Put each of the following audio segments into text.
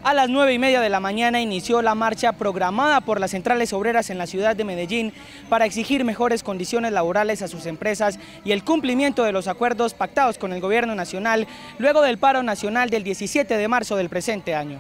A las 9:30 de la mañana inició la marcha programada por las centrales obreras en la ciudad de Medellín para exigir mejores condiciones laborales a sus empresas y el cumplimiento de los acuerdos pactados con el gobierno nacional luego del paro nacional del 17 de marzo del presente año.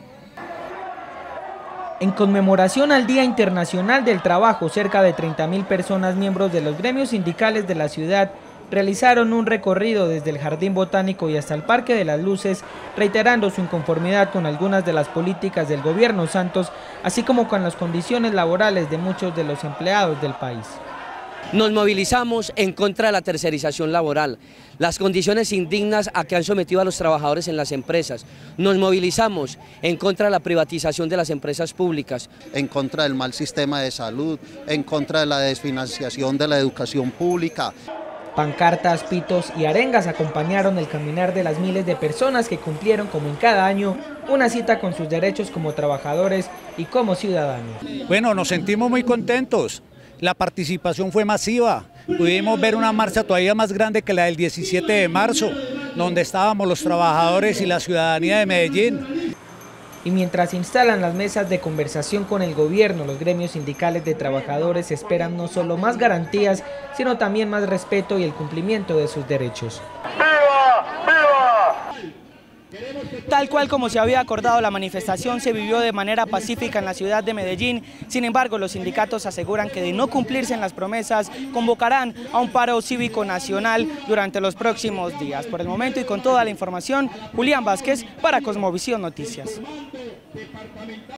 En conmemoración al Día Internacional del Trabajo, cerca de 30.000 personas, miembros de los gremios sindicales de la ciudad, realizaron un recorrido desde el Jardín Botánico y hasta el Parque de las Luces, reiterando su inconformidad con algunas de las políticas del gobierno Santos, así como con las condiciones laborales de muchos de los empleados del país. Nos movilizamos en contra de la tercerización laboral, las condiciones indignas a que han sometido a los trabajadores en las empresas. Nos movilizamos en contra de la privatización de las empresas públicas. En contra del mal sistema de salud, en contra de la desfinanciación de la educación pública. Pancartas, pitos y arengas acompañaron el caminar de las miles de personas que cumplieron, como en cada año, una cita con sus derechos como trabajadores y como ciudadanos. Bueno, nos sentimos muy contentos. La participación fue masiva. Pudimos ver una marcha todavía más grande que la del 17 de marzo, donde estábamos los trabajadores y la ciudadanía de Medellín. Y mientras se instalan las mesas de conversación con el gobierno, los gremios sindicales de trabajadores esperan no solo más garantías, sino también más respeto y el cumplimiento de sus derechos. ¡Viva! ¡Viva! Tal cual como se había acordado, la manifestación se vivió de manera pacífica en la ciudad de Medellín. Sin embargo, los sindicatos aseguran que de no cumplirse en las promesas, convocarán a un paro cívico nacional durante los próximos días. Por el momento y con toda la información, Julián Vázquez para Cosmovisión Noticias.